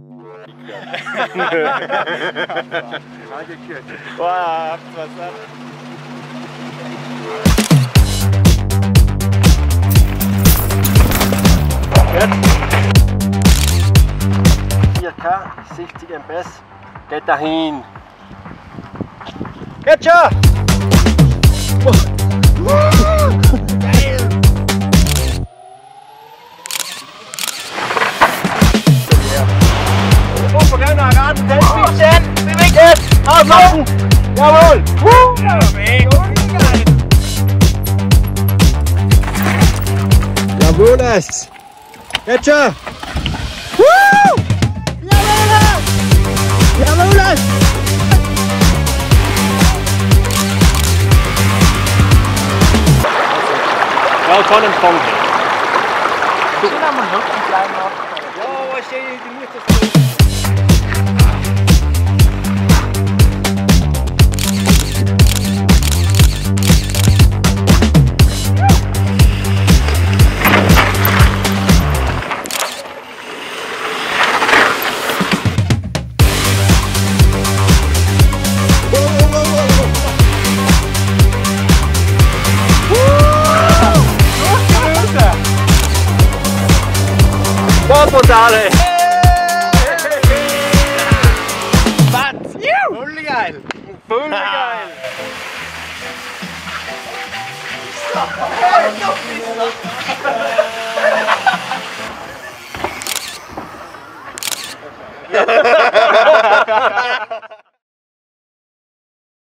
Boah, habt was ab. Jetzt 4K, 60 ms, geht dahin. Geht schon! Geil! Vergangener ran, bisschen, bewegt es, aufmachen, jawohl! Ja, jawohl es! Jetzt schon! Jawohl es! Ja, kann im Fang. Du kannst am Rücken bleiben. Ja, aber ich sehe, die muss das tun. Portale! Was? Voll geil! Voll geil!